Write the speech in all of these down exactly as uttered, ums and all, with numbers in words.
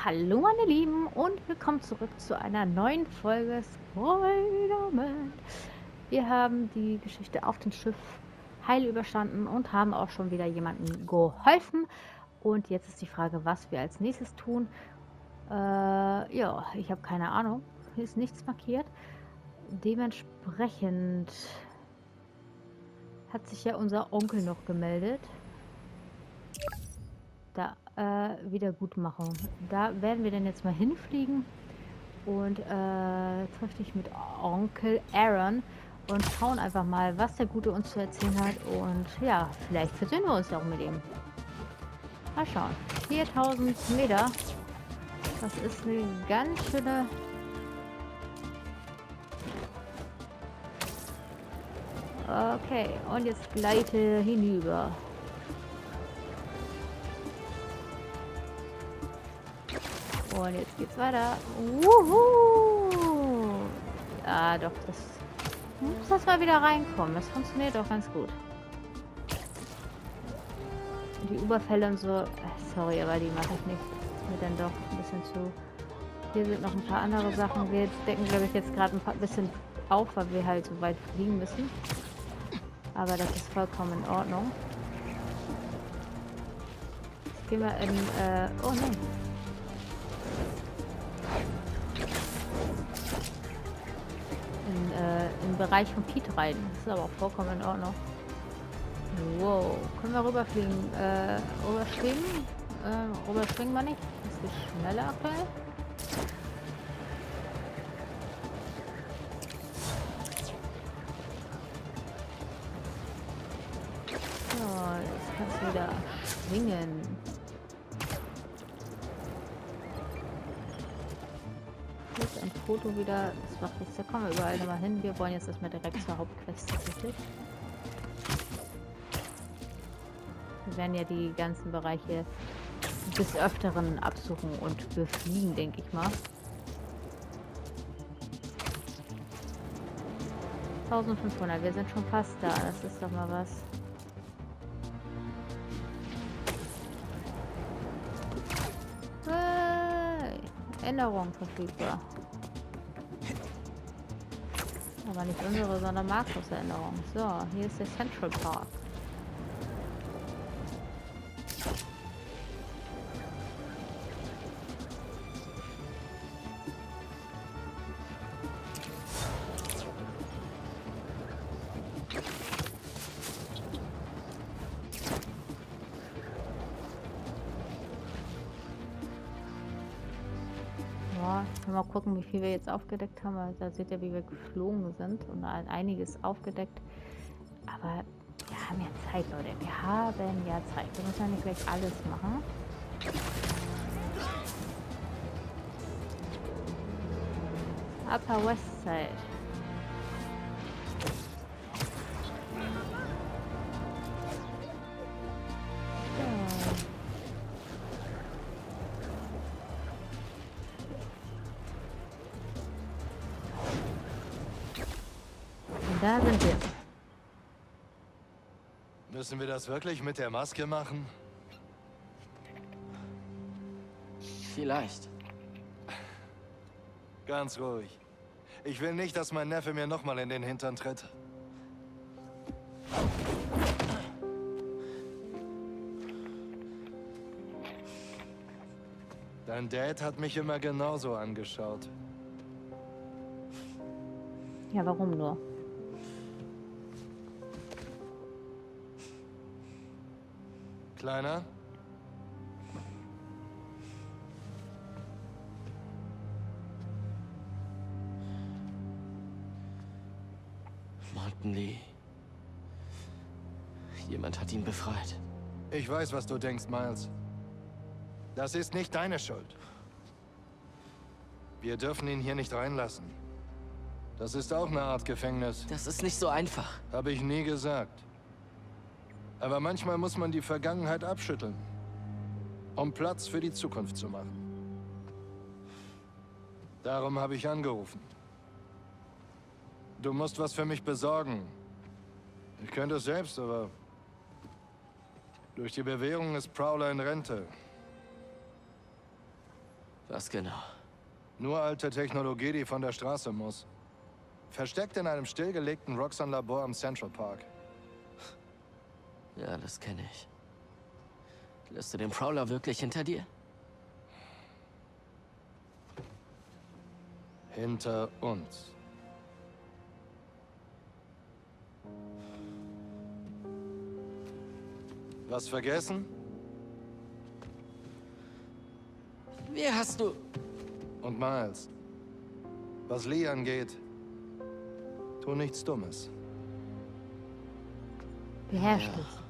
Hallo meine Lieben und willkommen zurück zu einer neuen Folge Spider-Man. Wir haben die Geschichte auf dem Schiff heil überstanden und haben auch schon wieder jemandem geholfen. Und jetzt ist die Frage, was wir als nächstes tun. Äh, ja, ich habe keine Ahnung. Hier ist nichts markiert. Dementsprechend hat sich ja unser Onkel noch gemeldet. Da, äh, Wiedergutmachung. Da werden wir dann jetzt mal hinfliegen und äh, trifft dich mit Onkel Aaron und schauen einfach mal, was der Gute uns zu erzählen hat. Und ja, vielleicht versöhnen wir uns ja auch mit ihm. Mal schauen. viertausend Meter. Das ist eine ganz schöne... Okay, und jetzt gleite hinüber. Und jetzt geht's weiter. Wuhu! Ah, doch, das muss das mal wieder reinkommen. Das funktioniert doch ganz gut. Und die Überfälle und so, sorry, aber die mache ich nicht. Ist mir dann doch ein bisschen zu. Hier sind noch ein paar andere Sachen. Wir decken, glaube ich, jetzt gerade ein paar bisschen auf, weil wir halt so weit fliegen müssen. Aber das ist vollkommen in Ordnung. Jetzt gehen wir in, äh, oh nein. In, äh, im Bereich von Pete rein. Das ist aber auch vollkommen in Ordnung. Wow. Können wir rüberfliegen? Äh, rüberschwingen? Äh, rüberschwingen wir nicht. Das geht schneller aktuell. So, jetzt kannst du wieder schwingen. Hier ist ein Foto wieder. Das macht nichts. Da kommen wir überall nochmal hin. Wir wollen jetzt erstmal direkt zur Hauptquest tatsächlich. Wir werden ja die ganzen Bereiche des Öfteren absuchen und befliegen, denke ich mal. eintausendfünfhundert, wir sind schon fast da. Das ist doch mal was. Hey, Änderung verfügbar. Aber nicht unsere, sondern Markus' Änderung. So, hier ist der Central Park. Mal gucken, wie viel wir jetzt aufgedeckt haben. Also, da seht ihr, wie wir geflogen sind und einiges aufgedeckt. Aber wir haben ja Zeit, Leute. Wir haben ja Zeit. Wir müssen ja nicht gleich alles machen. Upper West Side. Da sind wir. Müssen wir das wirklich mit der Maske machen? Vielleicht. Ganz ruhig. Ich will nicht, dass mein Neffe mir nochmal in den Hintern tritt. Dein Dad hat mich immer genauso angeschaut. Ja, warum nur? Kleiner? Martin Lee. Jemand hat ihn befreit. Ich weiß, was du denkst, Miles. Das ist nicht deine Schuld. Wir dürfen ihn hier nicht reinlassen. Das ist auch eine Art Gefängnis. Das ist nicht so einfach. Habe ich nie gesagt. Aber manchmal muss man die Vergangenheit abschütteln, um Platz für die Zukunft zu machen. Darum habe ich angerufen. Du musst was für mich besorgen. Ich könnte es selbst, aber durch die Bewährung ist Prowler in Rente. Was genau? Nur alte Technologie, die von der Straße muss. Versteckt in einem stillgelegten Roxxon-Labor am Central Park. Ja, das kenne ich. Lässt du den Prowler wirklich hinter dir? Hinter uns. Was vergessen? Wie hast du... Und Miles, was Lee angeht, tu nichts Dummes. Beherrscht Ja. es.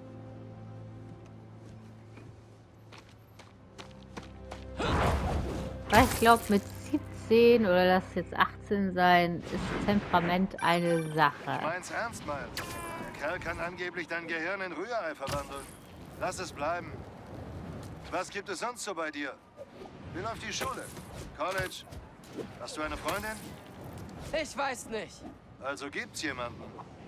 Weil ich glaube, mit siebzehn oder lass es jetzt achtzehn sein, ist Temperament eine Ich Sache. mein's ernst, Miles. Der Kerl kann angeblich dein Gehirn in Rührei verwandeln. Lass es bleiben. Was gibt es sonst so bei dir? Wie läuft die Schule? College? Hast du eine Freundin? Ich weiß nicht. Also gibt's jemanden.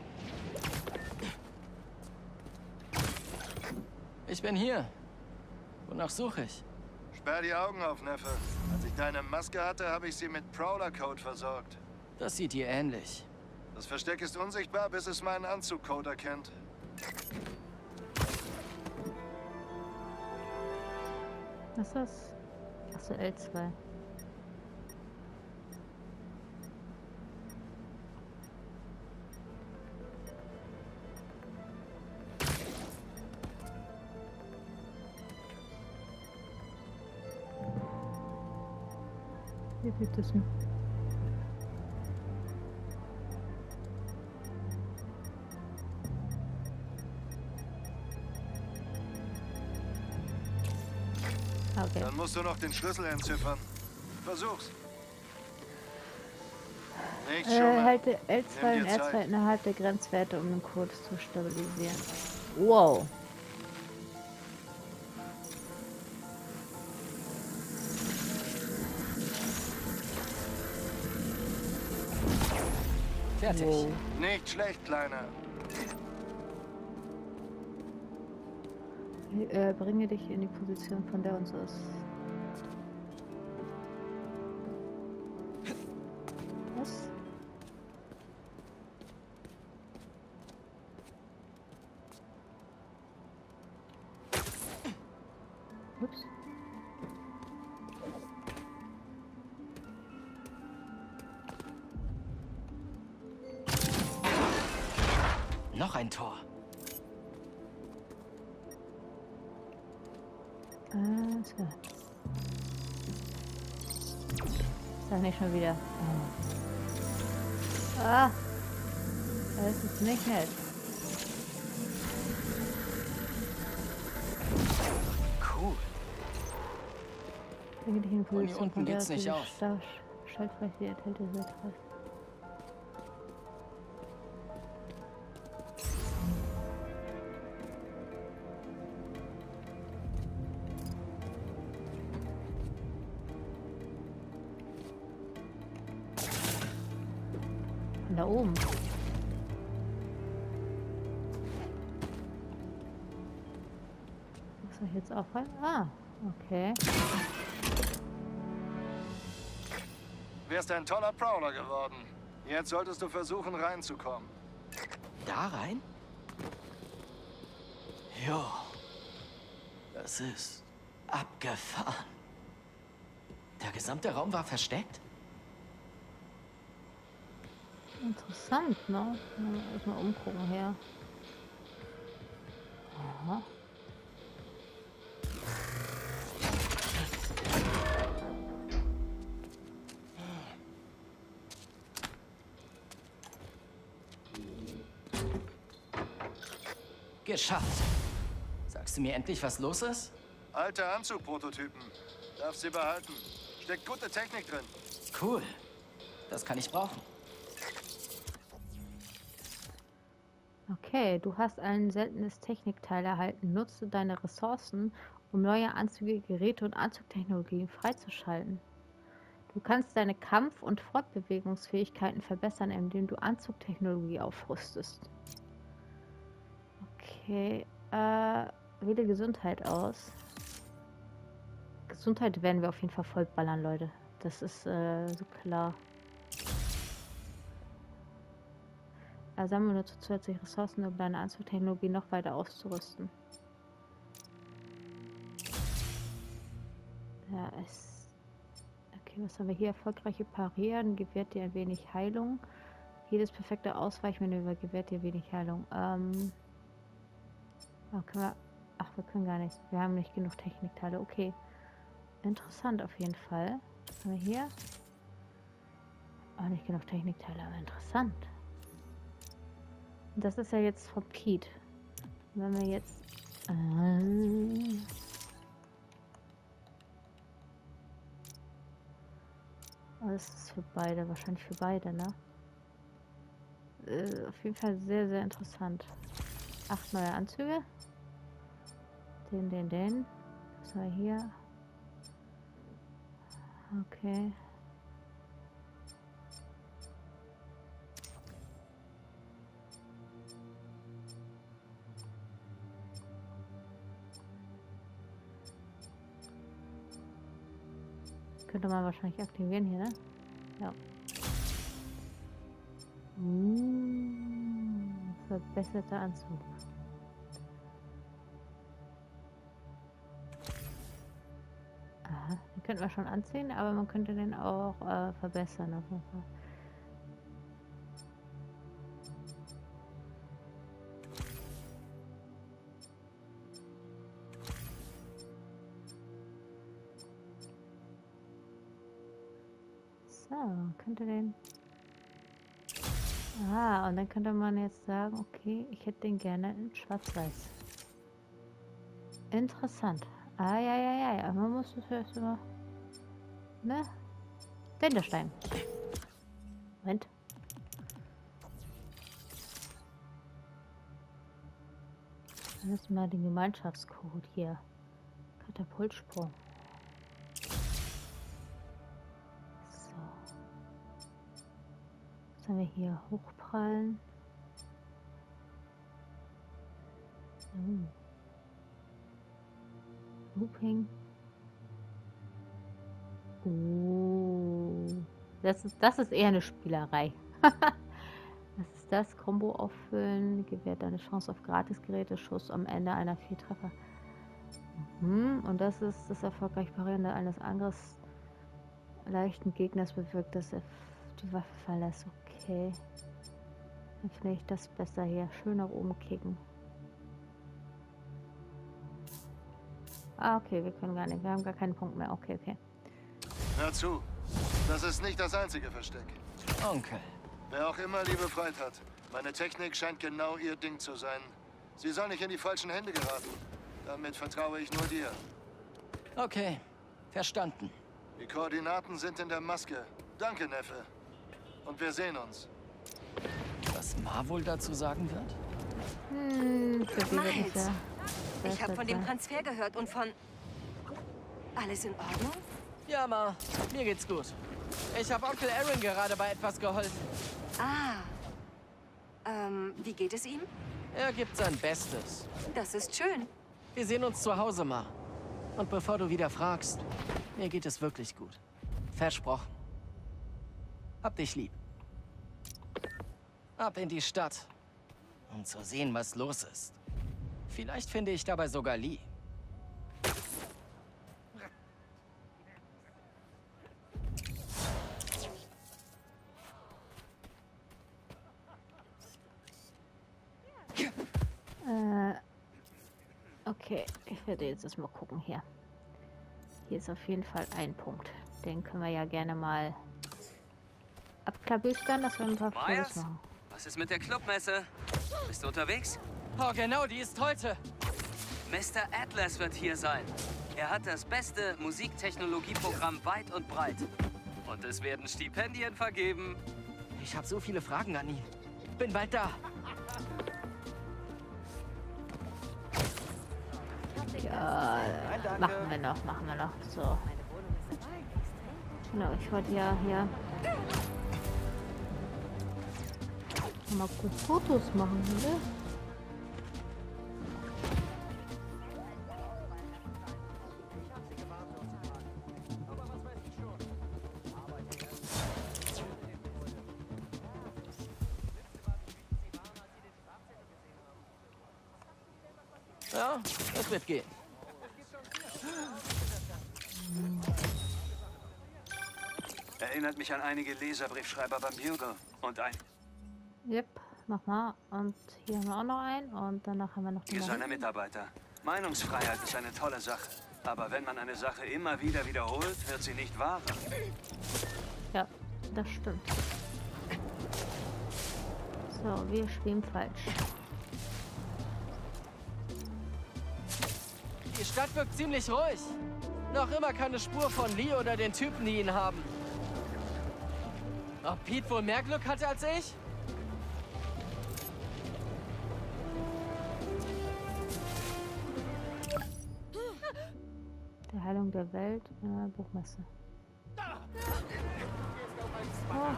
Ich bin hier. Wonach suche ich? Sperr die Augen auf, Neffe. Als ich deine Maske hatte, habe ich sie mit Prowler-Code versorgt. Das sieht dir ähnlich. Das Versteck ist unsichtbar, bis es meinen Anzugcode erkennt. Was ist das? Achso, L zwei. Hier gibt es ein. Okay. Dann musst du noch den Schlüssel entziffern. Versuch's. Nicht Äh, schummeln. halte L zwei Nimm und dir R Zeit. zwei innerhalb der Grenzwerte, um den Code zu stabilisieren. Wow. Fertig. Wow. Nicht schlecht, Kleiner. Äh, bringe dich in die Position, von der uns aus. Was? Ups. Noch ein Tor. Ah, so. Sag nicht schon wieder. Oh. Ah. Das ist nicht nett. Cool. Bringe dich in die Von hier Position, unten von der geht's aus nicht diese auf. Sta- Schaltfläche die enthält diese Treff. Von da oben. Was soll ich jetzt auch rein? Ah, okay. Wärst ein toller Prowler geworden. Jetzt solltest du versuchen, reinzukommen. Da rein? Jo. Das ist abgefahren. Der gesamte Raum war versteckt? Interessant, ne? Mal erstmal umgucken her. Aha. Geschafft. Sagst du mir endlich, was los ist? Alte Anzugprototypen. Darfst sie behalten. Steckt gute Technik drin. Cool. Das kann ich brauchen. Okay, du hast ein seltenes Technikteil erhalten. Nutze deine Ressourcen, um neue Anzüge, Geräte und Anzugtechnologien freizuschalten. Du kannst deine Kampf- und Fortbewegungsfähigkeiten verbessern, indem du Anzugtechnologie aufrüstest. Okay, äh, wähle Gesundheit aus. Gesundheit werden wir auf jeden Fall vollballern, Leute. Das ist äh, so klar. Also sammeln wir nur zusätzliche Ressourcen, um deine Anzugtechnologie noch weiter auszurüsten. Ja, es... Okay, was haben wir hier? Erfolgreiche Parieren gewährt dir ein wenig Heilung. Jedes perfekte Ausweichmanöver gewährt dir wenig Heilung. Ähm... Oh, können wir... Ach, wir können gar nicht. Wir haben nicht genug Technikteile. Okay. Interessant auf jeden Fall. Was haben wir hier? Auch nicht genug Technikteile, aber interessant. Das ist ja jetzt vom Pete. Wenn wir jetzt... Äh, oh, das ist für beide, wahrscheinlich für beide, ne? Äh, auf jeden Fall sehr, sehr interessant. Acht neue Anzüge. Den, den, den. Was haben wir hier? Okay. Könnte man wahrscheinlich aktivieren hier, ne? Ja. Mmh, verbesserter Anzug. Aha, den könnten wir schon anziehen, aber man könnte den auch äh, verbessern auf jeden Fall. So, könnte den... Ah, und dann könnte man jetzt sagen, okay, ich hätte den gerne in schwarz-weiß. Interessant. Ah, ja, ja, ja, ja, man muss das erst immer... Ne? Wenderstein. Moment. Dann ist mal den Gemeinschaftscode hier. Katapultsprung. Was haben wir hier? Hochprallen. Oh. Looping. Oh. Das ist, das ist eher eine Spielerei. Was ist das? Combo auffüllen. Gewährt eine Chance auf Gratis-Geräteschuss am Ende einer vier Treffer. Mhm. Und das ist das erfolgreich Parieren eines Angriffs leichten Gegners bewirkt, dass er die Waffe verlässt. Okay. Dann finde ich das besser hier. Schön nach oben kicken. Ah, okay, wir können gar nicht. Wir haben gar keinen Punkt mehr. Okay, okay. Hör zu. Das ist nicht das einzige Versteck. Onkel. Wer auch immer Liebe Freit hat, meine Technik scheint genau ihr Ding zu sein. Sie soll nicht in die falschen Hände geraten. Damit vertraue ich nur dir. Okay, verstanden. Die Koordinaten sind in der Maske. Danke, Neffe. Und wir sehen uns. Was Ma wohl dazu sagen wird? Hm, für die wird es ja. Ich habe von dem Transfer gehört und von... Alles in Ordnung? Ja, Ma, mir geht's gut. Ich habe Onkel Aaron gerade bei etwas geholfen. Ah. Ähm, wie geht es ihm? Er gibt sein Bestes. Das ist schön. Wir sehen uns zu Hause, Ma. Und bevor du wieder fragst, mir geht es wirklich gut. Versprochen. Hab dich lieb. Ab in die Stadt, um zu sehen, was los ist. Vielleicht finde ich dabei sogar Lee. Äh, okay, ich werde jetzt erstmal gucken hier. Hier ist auf jeden Fall ein Punkt. Den können wir ja gerne mal abklabüstern, dass wir ein paar Fotos machen. Was ist mit der Clubmesse? Bist du unterwegs? Oh, genau, die ist heute. Mister Atlas wird hier sein. Er hat das beste Musiktechnologieprogramm weit und breit. Und es werden Stipendien vergeben. Ich habe so viele Fragen an ihn. Bin bald da. Ja, machen wir noch, machen wir noch. So. Genau, ich wollte ja hier mal kurz Fotos machen, oder? Ja, es wird gehen. Erinnert mich an einige Leserbriefschreiber beim Bugle. Und ein Yep, mach mal. Und hier haben wir auch noch einen. Und danach haben wir noch den da seiner hinten. Mitarbeiter. Meinungsfreiheit ist eine tolle Sache. Aber wenn man eine Sache immer wieder wiederholt, wird sie nicht wahrer. Ja, das stimmt. So, wir spielen falsch. Die Stadt wirkt ziemlich ruhig. Noch immer keine Spur von Lee oder den Typen, die ihn haben. Ob Pete wohl mehr Glück hatte als ich? Der Heilung der Welt, äh, Buchmesse. Oh.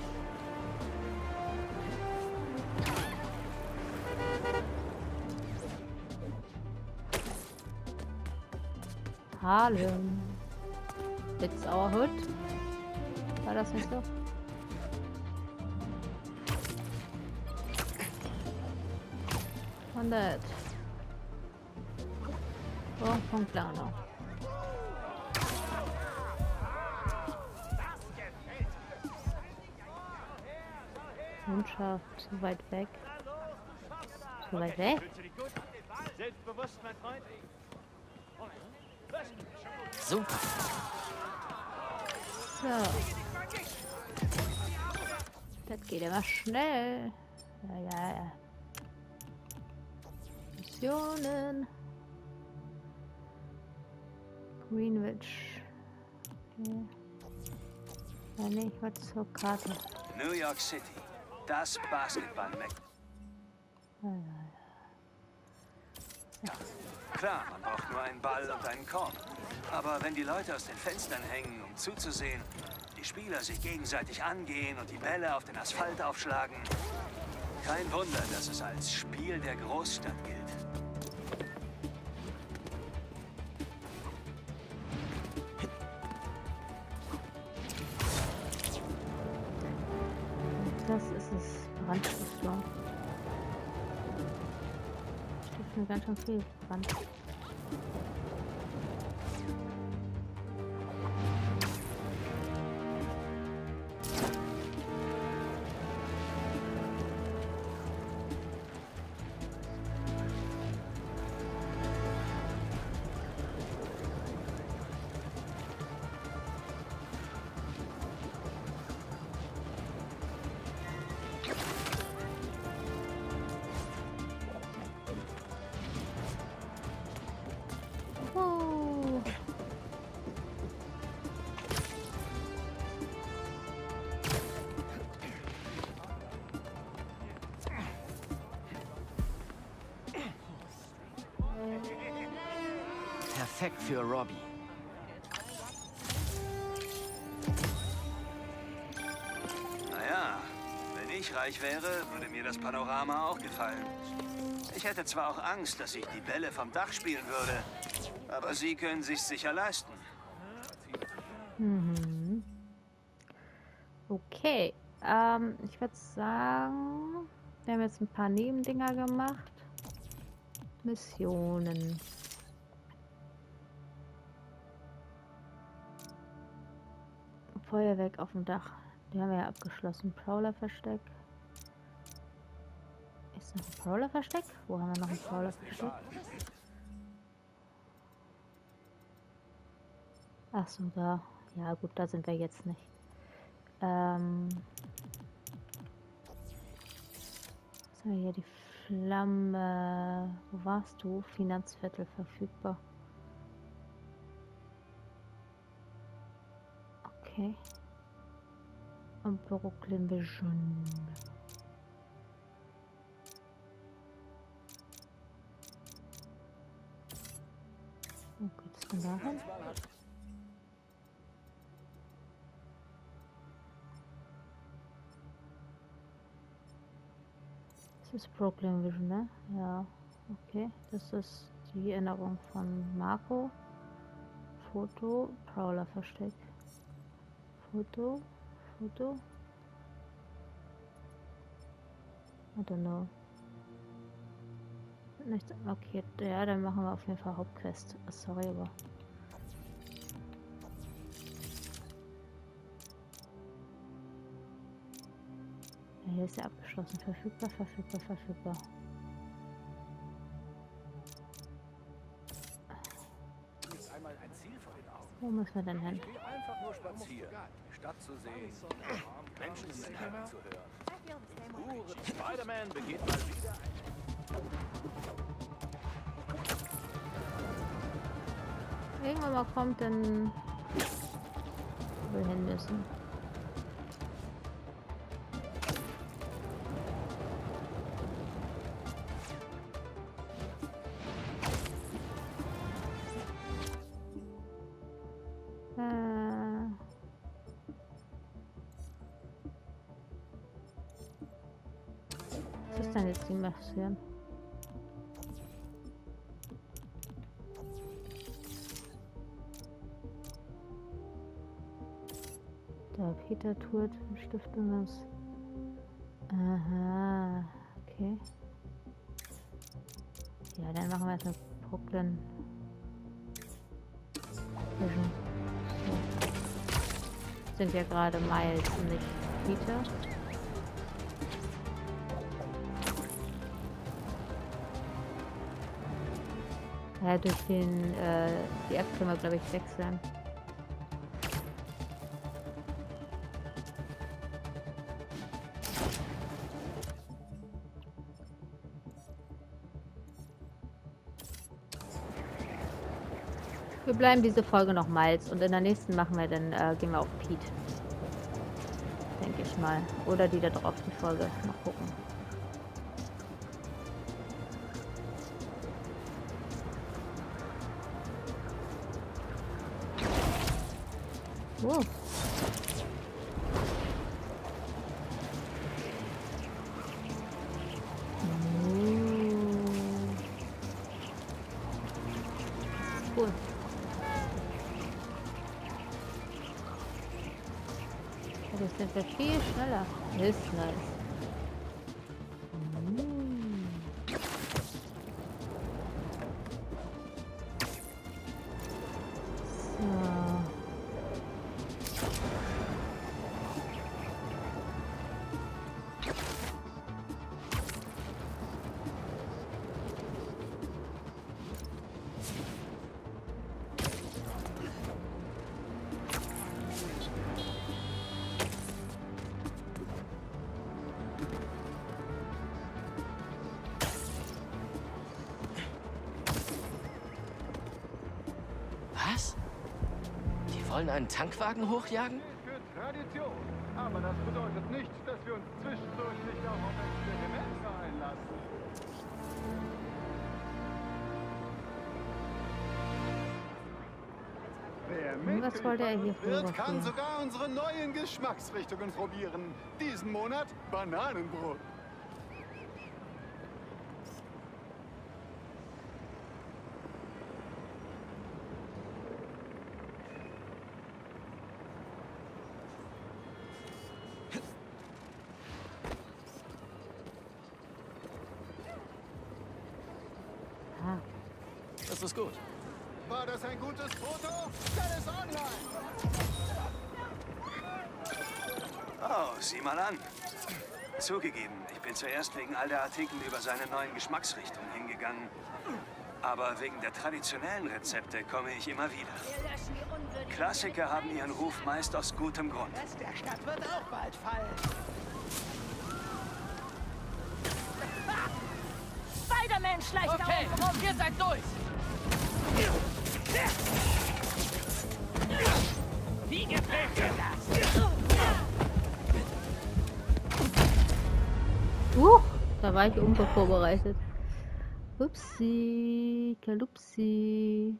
Harlem. It's our hood. War das nicht so? hundert. Oh, von Plano. Mundschaft, zu weit weg. Zu weit weg? Selbstbewusst, mein Freund. Super. So. Das geht immer schnell. Ja, ja, ja. Missionen. Greenwich. Okay. Ja, nee, ich wollte zur Karte. New York City. Das Basketball-Meck. Ja, ja, ja. Klar, man braucht nur einen Ball und einen Korb. Aber wenn die Leute aus den Fenstern hängen, um zuzusehen, die Spieler sich gegenseitig angehen und die Bälle auf den Asphalt aufschlagen, kein Wunder, dass es als Spiel der Großstadt gilt. Das ist es. Brandstiftung. Stiftet mir ganz schön viel Brand. Oh. Perfekt für Robbie. Naja, wenn ich reich wäre, würde mir das Panorama auch gefallen. Ich hätte zwar auch Angst, dass ich die Bälle vom Dach spielen würde, aber Sie können sich's sicher leisten. Mhm. Okay, ähm, ich würde sagen, wir haben jetzt ein paar Nebendinger gemacht. Missionen. Feuerwerk auf dem Dach. Die haben wir ja abgeschlossen. Prowler-Versteck. Ist noch ein Prowler-Versteck? Wo haben wir noch ein Prowler-Versteck? Ach so, da. Ja gut, da sind wir jetzt nicht. Ähm. Was haben wir hier? Die Flamme. Wo warst du? Finanzviertel verfügbar. Okay. Und Brooklyn Vision. Wo geht's denn da hin? Das ist Brooklyn Vision, ne? Ja, okay. Das ist die Erinnerung von Marco. Foto, Prowler Versteck. Foto, Foto. I don't know. Nichts markiert. Ja, dann machen wir auf jeden Fall Hauptquest. Sorry, aber. Ja, hier ist ja abgeschlossen. Verfügbar, verfügbar, verfügbar. Wo müssen wir denn hin? Ich will einfach nur spazieren, die Stadt zu sehen, Menschen zu hören. Spider-Man begeht mal wieder ein... Irgendwann mal kommt, dann wir hin müssen. Was ist denn jetzt die Mission? Der Peter Tourt Stiftung ist. Aha, okay. Ja, dann machen wir erstmal Brooklyn. Vision. So. Sind ja gerade Miles und nicht Peter. Ja, durch den, äh, die App können wir, glaube ich, wechseln. Wir bleiben diese Folge noch Miles und in der nächsten machen wir dann, äh, gehen wir auf Pete. Denke ich mal. Oder die da drauf, die Folge. Mal gucken. Oh. Cool. Das sind wir viel schneller. Das ist nice. Was? Die wollen einen Tankwagen hochjagen? Für Tradition. Aber das bedeutet nicht, dass wir uns zwischendurch nicht auch auf Experimente einlassen. Wer Was wollte er hier wird, kann fotografieren? sogar unsere neuen Geschmacksrichtungen probieren. Diesen Monat Bananenbrot. Ah. Das ist gut. War das ein gutes Foto? Stell es online! Oh, sieh mal an. Zugegeben, ich bin zuerst wegen all der Artikel über seine neuen Geschmacksrichtungen hingegangen. Aber wegen der traditionellen Rezepte komme ich immer wieder. Klassiker haben ihren Ruf meist aus gutem Grund. Der Stadt wird auch bald fallen. Spider-Man schleicht da Okay, oben rum. ihr seid durch. Wie gefällt dir das? Uh, da war ich unvorbereitet. Upsi, Kalupsi.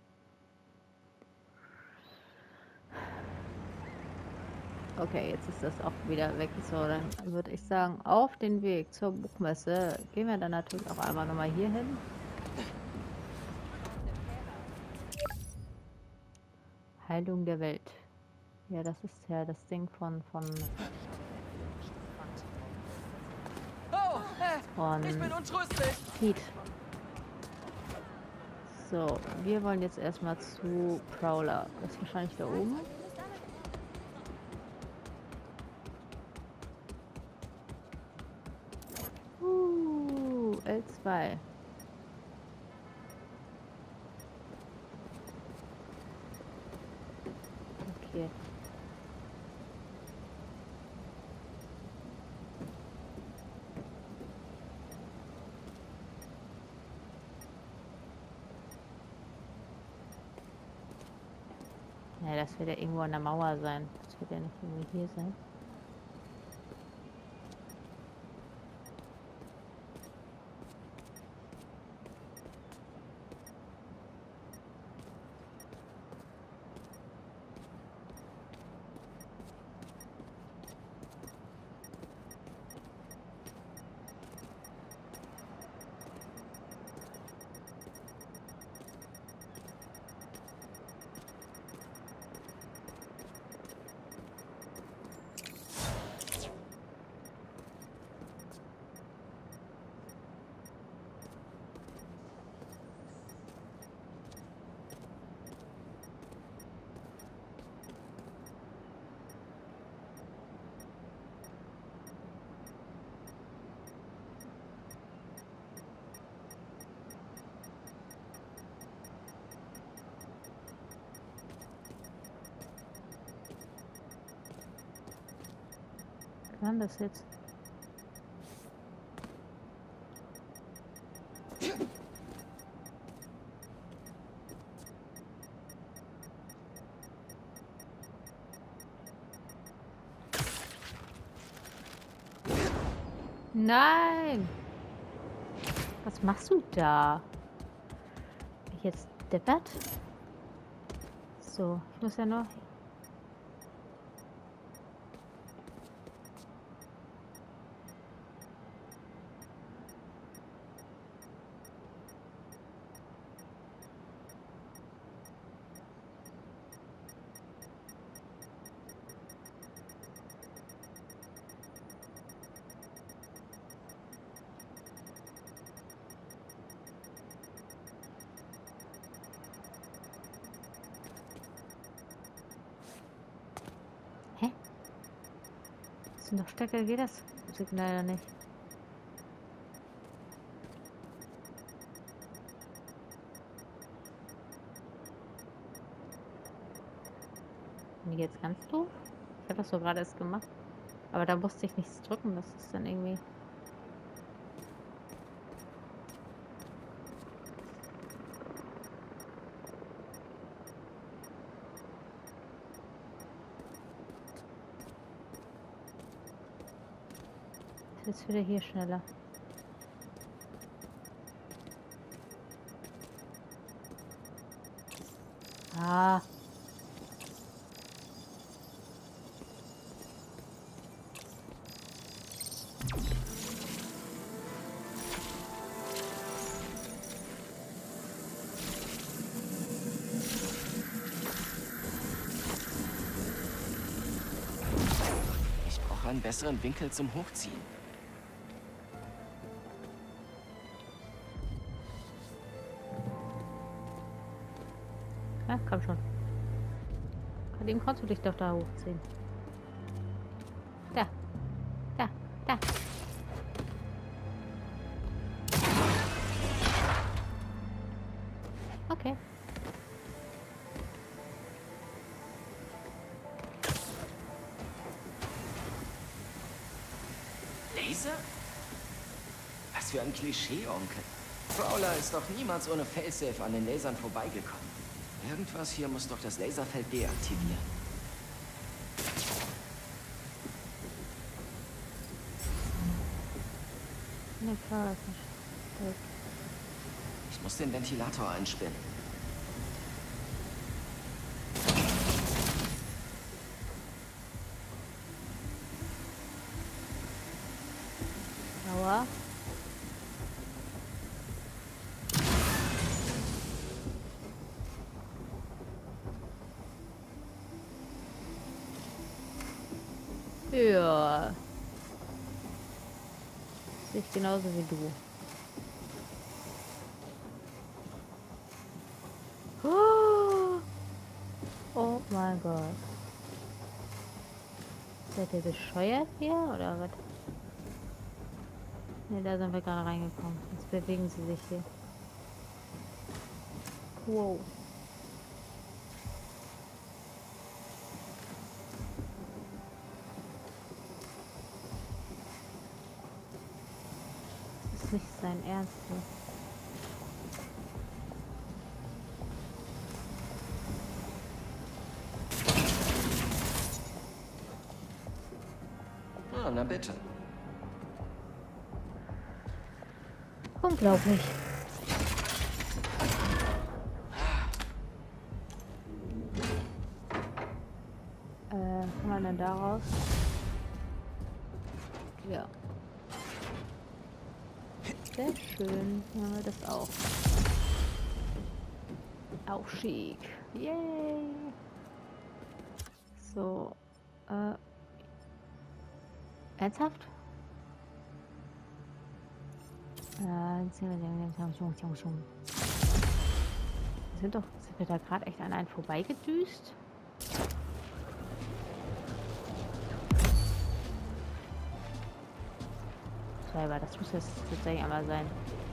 Okay, jetzt ist das auch wieder weg. So, dann würde ich sagen, auf den Weg zur Buchmesse gehen wir dann natürlich auch einmal nochmal hier hin. Heilung der Welt. Ja, das ist ja das Ding von von Oh, äh, von ich bin untröstlich. Pete. So, wir wollen jetzt erstmal zu Prowler. Das ist wahrscheinlich da oben. Uh, L zwei. Okay. Ja, das wird ja irgendwo an der Mauer sein. Das wird ja nicht irgendwo hier sein. Kann das jetzt? Nein! Was machst du da? Bin ich jetzt deppert? So, ich muss ja noch... Noch stärker geht das Signal ja nicht. Bin ich jetzt ganz doof? Ich habe das so gerade erst gemacht. Aber da musste ich nichts drücken. Das ist dann irgendwie... Jetzt wieder hier schneller. Ah. Ich brauche einen besseren Winkel zum Hochziehen. Ja, komm schon. Gerade eben konntest du dich doch da hochziehen. Da. Da. Da. Okay. Laser? Was für ein Klischee, Onkel. Prowler ist doch niemals ohne Failsafe an den Lasern vorbeigekommen. Irgendwas hier muss doch das Laserfeld deaktivieren. Ne, klar, das ist nicht. Ich muss den Ventilator einspinnen. Aua. Ja. Sehe ich genauso wie du. mein Gott. Seid ihr bescheuert hier oder was? Ne, da sind wir gerade reingekommen. Jetzt bewegen sie sich hier. Wow. Das ist nicht sein Ernst. So. Ah, na bitte. Unglaublich. Äh, kann man denn daraus? Ja. Sehr schön. Dann haben wir das auch. Auch schick. Yay. So. Äh. Ernsthaft? Äh, sind doch, sind wir da gerade echt an einen vorbeigedüst? Selber, das muss jetzt tatsächlich einmal sein.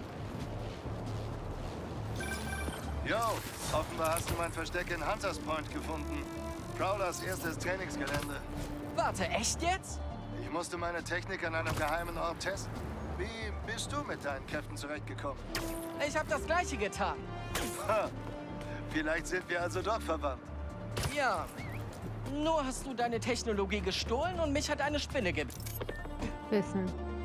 Yo, offenbar hast du mein Versteck in Hunters Point gefunden. Prowlers erstes Trainingsgelände. Warte, echt jetzt? Ich musste meine Technik an einem geheimen Ort testen. Wie bist du mit deinen Kräften zurechtgekommen? Ich habe das Gleiche getan. Ha, vielleicht sind wir also doch verwandt. Ja. Nur hast du deine Technologie gestohlen und mich hat eine Spinne ge... Wissen.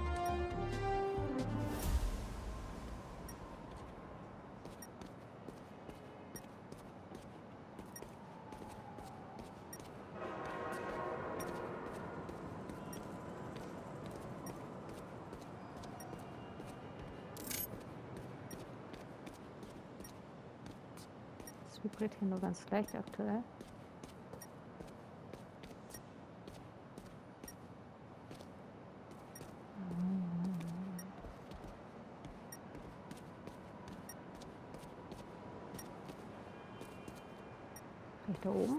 Das vibriert hier nur ganz leicht aktuell. Vielleicht da oben?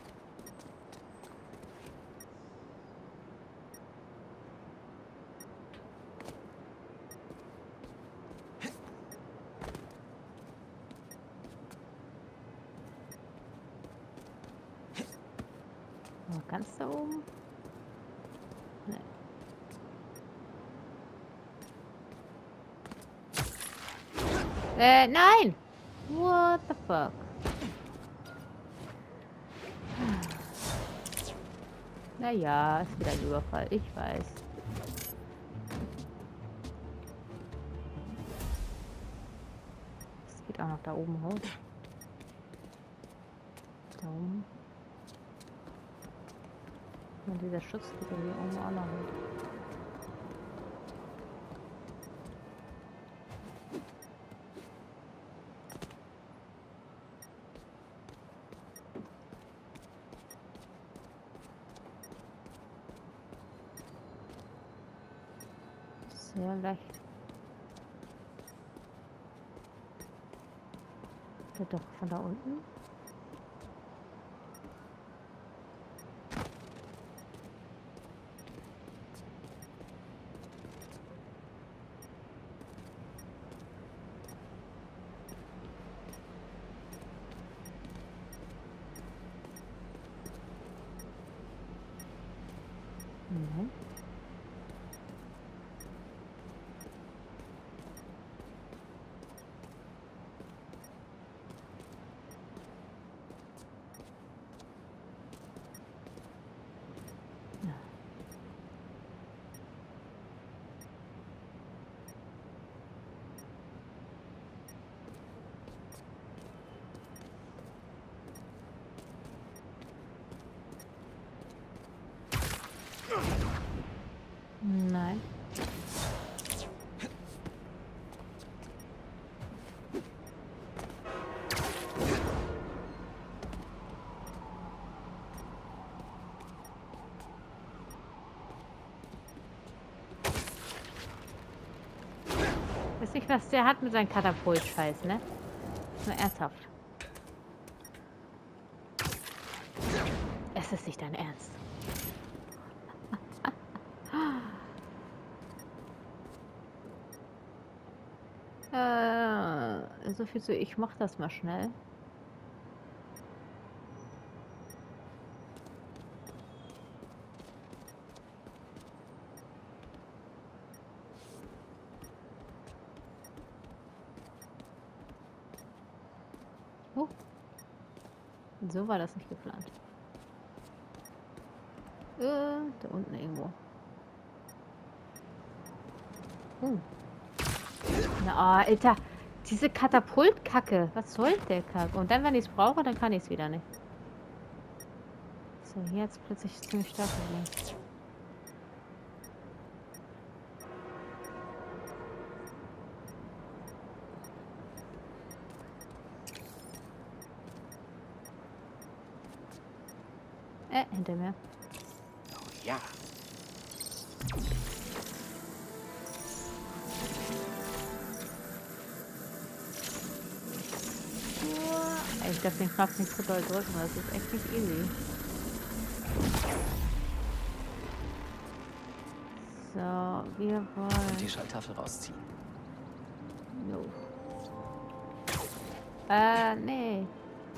Oh, ganz da oben? Nee. Äh, nein! What the fuck? Naja, ist wieder ein Überfall, ich weiß. Es geht auch noch da oben hoch. Da oben. Und dieser Schutz geht ja hier oben auch noch mit. Sehr leicht. Ja, doch, von da unten. Mhm. Nein. Weiß nicht, was der hat mit seinem Katapult-Scheiß, ne? Nur ernsthaft. Das ist nicht dein Ernst. äh, so viel zu, ich mach das mal schnell. Oh. So war das nicht geplant. Äh, da unten irgendwo. Oh. Na, oh, Alter. Diese Katapultkacke. Was soll der Kack? Und dann, wenn ich es brauche, dann kann ich es wieder nicht. So, hier jetzt plötzlich ziemlich stark gewesen. Äh, hinter mir. Oh ja. Ich darf den Knopf nicht so doll drücken, das ist echt nicht easy. So, wir wollen... Die Schalltafel rausziehen. No. Äh, nee.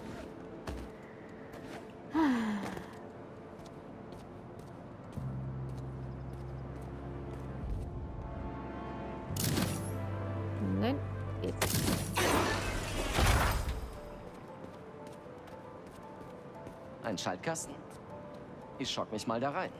Nein, jetzt. Ein Schaltkasten? Ich schock mich mal da rein.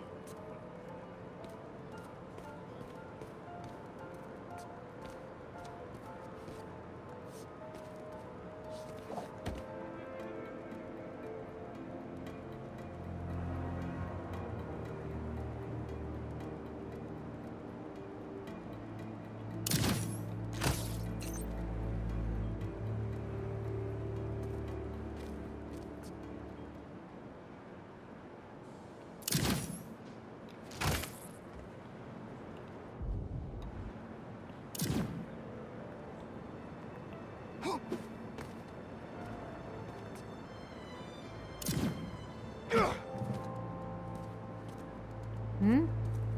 Hm?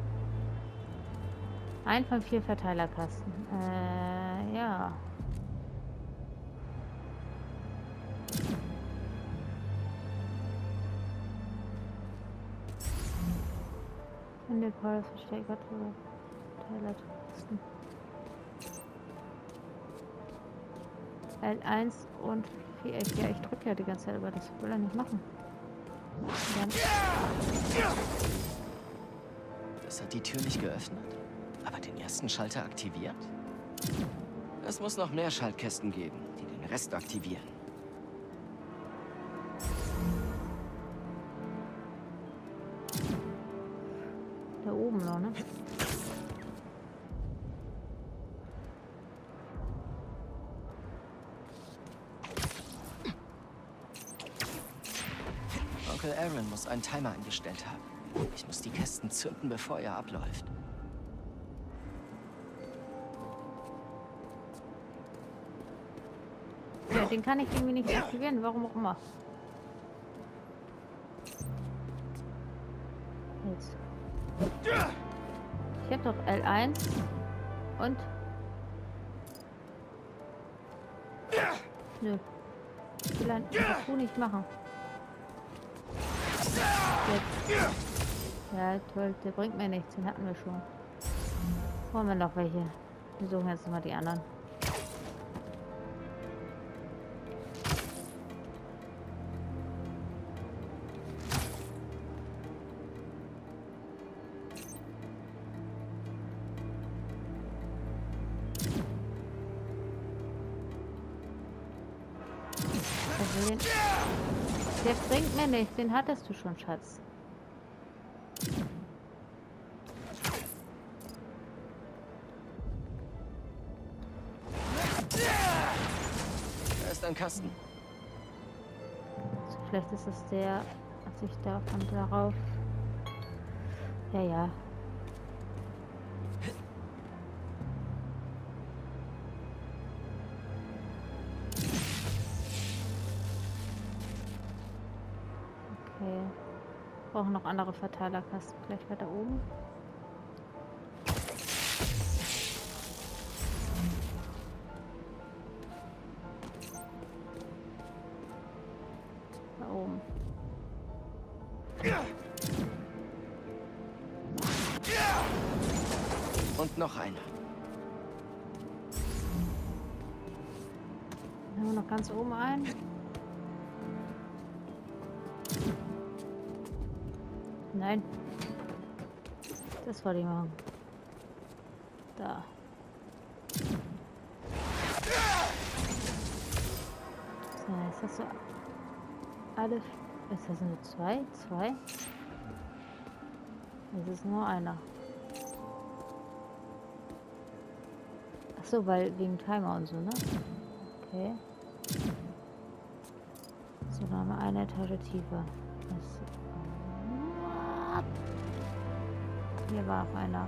Ein von vier Verteilerkasten. Äh, ja. In der Call versteckt Verteilerkasten. L eins und vier. Ja, ich drücke ja die ganze Zeit, aber das will er nicht machen. Dann Das hat die Tür nicht geöffnet, aber den ersten Schalter aktiviert? Es muss noch mehr Schaltkästen geben, die den Rest aktivieren. da oben noch, ne? Onkel Aaron muss einen Timer eingestellt haben. Ich muss die Kästen zünden, bevor er abläuft. Ja, den kann ich irgendwie nicht aktivieren, warum auch immer. Jetzt. Ich hab doch L eins und... Nö. Ich will ein Tattoo nicht machen. Jetzt. Ja, toll, der bringt mir nichts, den hatten wir schon. Wollen wir noch welche? Wir suchen jetzt mal die anderen. Also den, der bringt mir nichts, den hattest du schon, Schatz. Da ist ein Kasten. Also vielleicht ist es der, als ich davon darauf... Ja, ja. Okay. Brauchen noch andere Verteilerkasten. Vielleicht weiter oben. Da oben. Und noch einer. Dann haben wir noch ganz oben einen. Nein. Das wollte ich machen. Da. So, jetzt hast du alle. Jetzt hast du nur zwei. Zwei. Es ist nur einer. Achso, weil wegen Timer und so, ne? Okay. So, dann haben wir eine Etage tiefer. Das, hier war auch einer.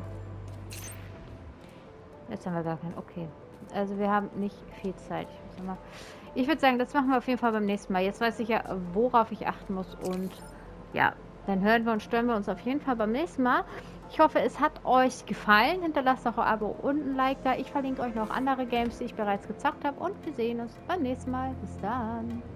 Jetzt haben wir gar keinen. Okay. Also wir haben nicht viel Zeit. Ich, mal... ich würde sagen, das machen wir auf jeden Fall beim nächsten Mal. Jetzt weiß ich ja, worauf ich achten muss. Und ja, dann hören wir und stören wir uns auf jeden Fall beim nächsten Mal. Ich hoffe, es hat euch gefallen. Hinterlasst auch ein Abo und ein Like da. Ich verlinke euch noch andere Games, die ich bereits gezockt habe. Und wir sehen uns beim nächsten Mal. Bis dann.